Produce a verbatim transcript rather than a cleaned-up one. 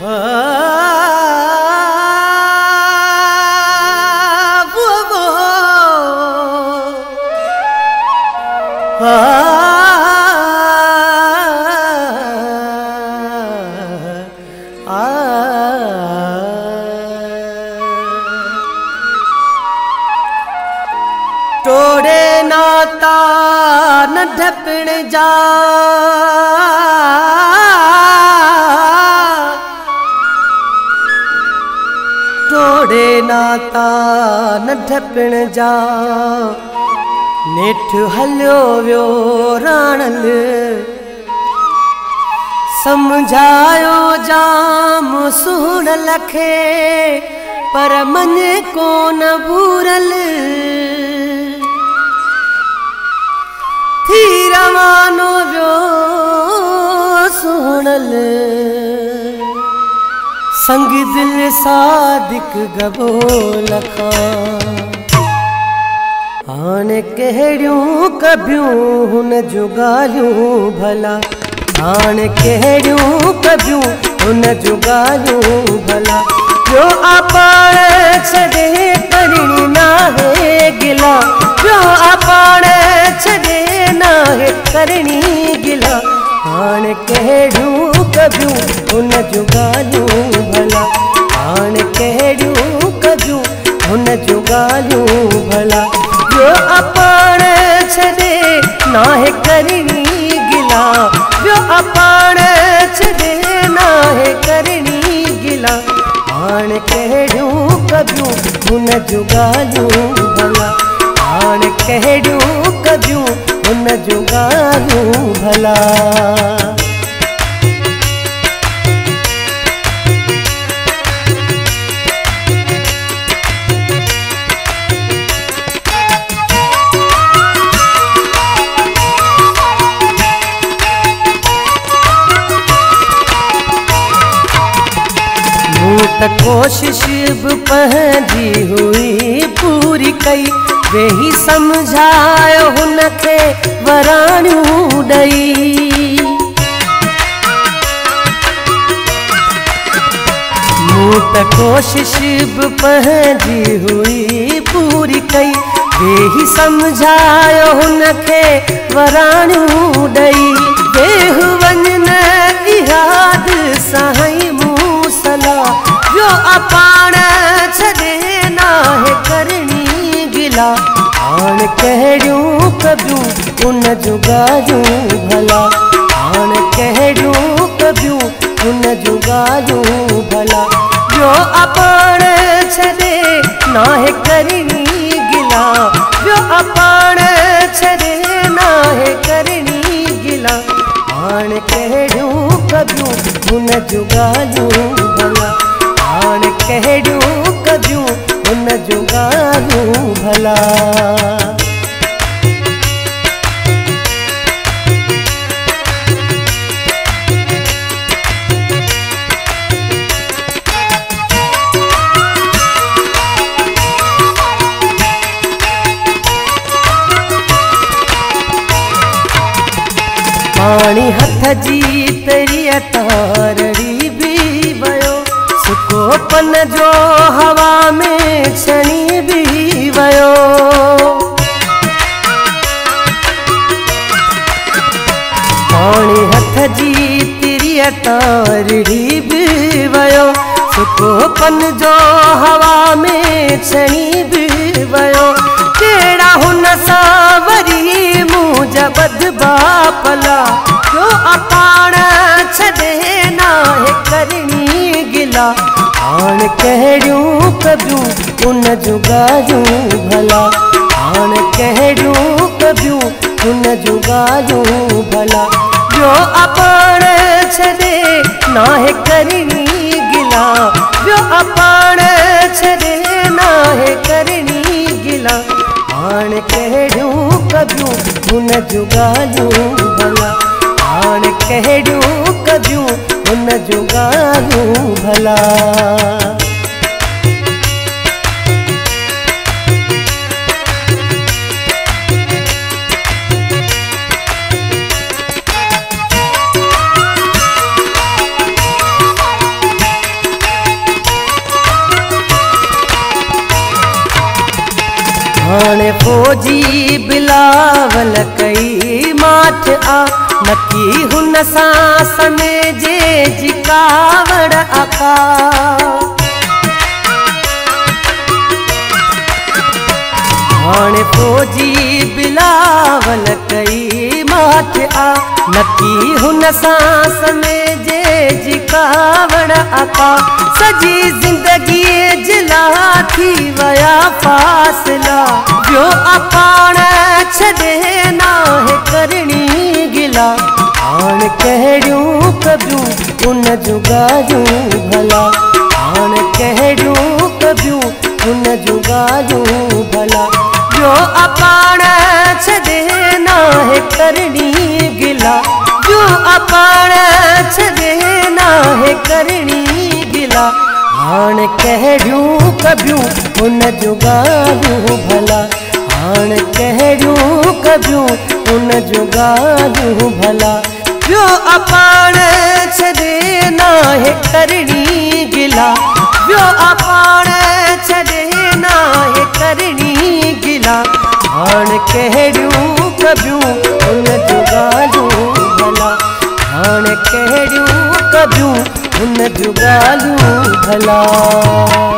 टोड़े नाता न ढपण जा टोड़े नाता न ढपण जा नेठ हलियो वियो राणल समझायो जाम सुहण लखे पर मने कोन भूरल थी रवानो वियो सुहणल संग दिल सादिक गबो लखा हाणे कहिड़ियूं कबियूं हुन जूं ॻाल्हियूं भला हाणे कहिड़ियूं कबियूं हुन जूं ॻाल्हियूं भला जो पाण छॾे करणी नाहे गिला जो पाण छॾे नाहे करणी गिला हाणे कहिड़ियूं कबियूं हुन जूं ॻाल्हियूं भला हाणे कहिड़ियूं कबियूं हुन जूं ॻाल्हियूं भला जो पाण छॾे नाहे करणी गिला जो पाण छॾे नाहे करणी गिला हाणे कहिड़ियूं कबियूं हुन जूं ॻाल्हियूं भला हाणे कहिड़ियूं कबियूं हुन जूं ॻाल्हियूं भला त कोशिश भी पंहिंजी हुई पूरी कई वेही समझायो हुनखे वराणियूं ॾेई मूं त कोशिश भी पंहिंजी हुई पूरी कई वेही समझायो हुनखे वराणियूं ॾेई देह वञ न इराद साईं मूं सलाह जो पाण छॾे नाहे करणी गिला हाणे कहिड़ियूं कबियूं उन जूं ॻाल्हियूं भला हाणे कहिड़ियूं कबियूं उन जूं ॻाल्हियूं भला जो पाण छॾे नाहे करणी गिला जो पाण छॾे नाहे करणी गिला हाणे कहिड़ियूं कबियूं उन जूं ॻाल्हियूं भला हाणे कहिड़ियूं कबियूं हुन जूं ॻाल्हियूं भला पाणी हथ जी तरी तारड़ी भी वियो सुकोपन जो हवा में छणी भी वियो पाणी हथ जी तरी तारड़ी भी वियो सुकोपन जो हवा में छणी भी वियो कहिड़ा हुन सां वरी मुंहिंजा बदबा पला जो पाण छॾे नाहे करणी गिला हाणे कहिड़ियूं कबियूं उन जूं ॻाल्हियूं भला हाणे कहिड़ियूं कबियूं उन जूं ॻाल्हियूं भला जो पाण छॾे नाहे करणी गिला जो पाण छॾे नाहे करणी गिला हाणे कहिड़ियूं कबियूं उन जूं ॻाल्हियूं भला हाणे कहिड़ियूं कबियूं उन जूं ॻाल्हियूं भला हाणे फौजी बिलावल कई माठ आ नकी हुन सां सने जे जिकावड़ आका। हाणे फौजी बिलावल कई माठ आ नकी हुन सां सने जे जिकावड़ आका। सजी जिंदगी जिला थी वया फासला जो अपाण छॾे नाहे करणी गिला। हाण कहिड़ियूं कबियूं उन जूं ॻाल्हियूं भला हाण कहिड़ियूं कबियूं उन जूं ॻाल्हियूं भला जो अपाण छॾे नाहे करणी गिला जो अपाण छॾे नाहे करणी गिला। हाण कहिड़ियूं कबियूं उन जूं ॻाल्हियूं भला हाण कहिड़ियूं कबियूं उन जूं ॻाल्हियूं भला जो अपाण छॾे नाहे करणी गिला जो अपाण छॾे नाहे करणी गिला। हाण कहिड़ियूं कबियूं उन जूं ॻाल्हियूं भला हाण कहिड़ियूं कबियूं उन जूं ॻाल्हियूं भला।